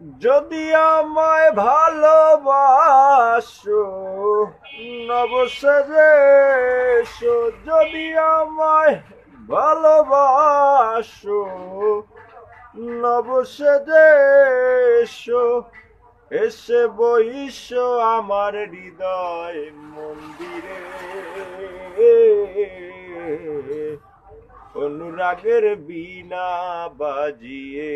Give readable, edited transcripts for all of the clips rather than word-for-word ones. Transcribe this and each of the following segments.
যদি আমায় ভালোবাসো নবসেজে এসো, যদি আমায় ভালোবাসো নবসেজে এসো, এসে বইসো আমার হৃদয় মন্দিরে, অনুরাগের বীণা বাজিয়ে।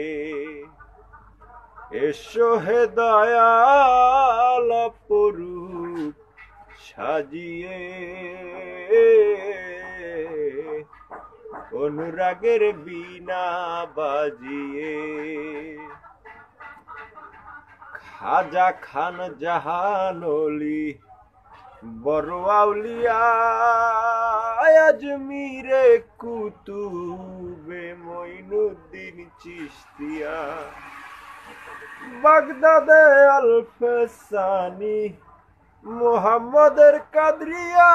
এসো হে দয়াল অপরূপ সাজিয়ে, অনুরাগের বীণা বাজিয়ে। খাজা খান জাহান অলি বড় আউলিয়া, আজমিরে কুতুবে মঈনুদ্দিন চিশতিয়া, বাগদাদে আল-ফেসানি মুহাম্মদের কাদরিয়া,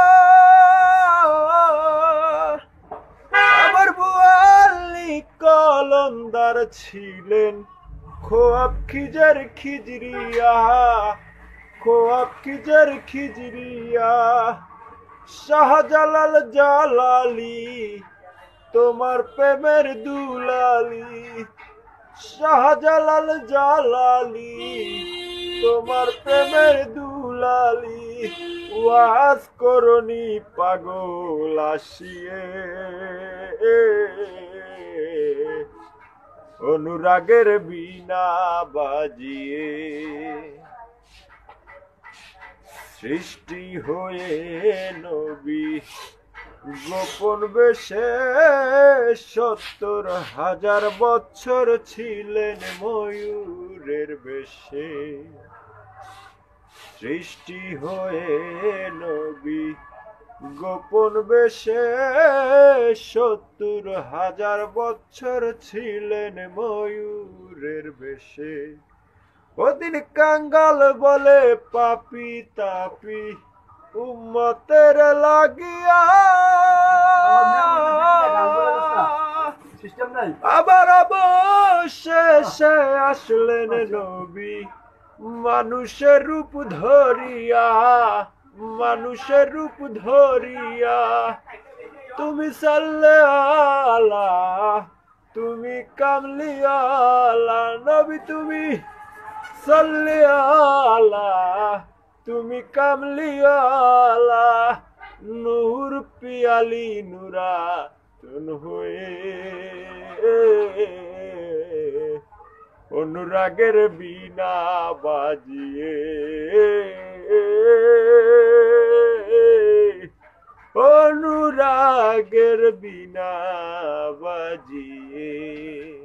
আমার বুয়ালি কলন্দার ছিলেন খোয়াব খিজর খিজরিয়া, খোয়াব খিজর খিজরিয়া। শাহজালাল জালালি তোমার প্রেমের দুলালি, শাহজালাল জালালি তোমার প্রেমের দুলালি। ওয়াজ করনি পাগল আসিয়ে, অনুরাগের বীণা বাজিয়ে। সৃষ্টি হয়ে নবী গোপন বেশে ৭০,০০০ বছর ছিলেন ময়ূরের বেশে। সৃষ্টি হয়ে নবী গোপন বেশে ৭০,০০০ বছর ছিলেন ময়ূরের বেশে। ওদিন কাঙ্গাল বলে পাপি তাপি উম্মতের লাগিয়া, আবার অবশেষে আসলেন নবী মানুষের রূপ ধরিয়া, মানুষের রূপ ধরিয়া। তুমি সাল্লে তুমি কামলিয়ালা নবী, তুমি সাল্লে তুমি কামলিয়ালা। নূর পিয়ালি নুরা তুন হয়ে, অনুরাগের বীণা বাজিয়ে, অনুরাগের বীণা বাজিয়ে।